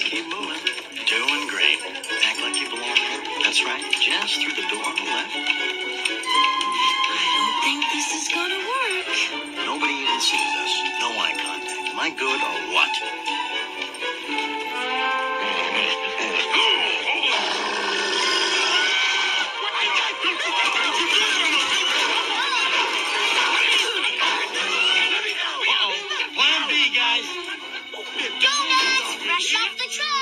Keep moving. Doing great. Act like you belong here. That's right. Just through the door on the left. I don't think this is gonna work. Nobody even sees us. No eye contact. Am I good or what? Go, Max! Fresh off the truck!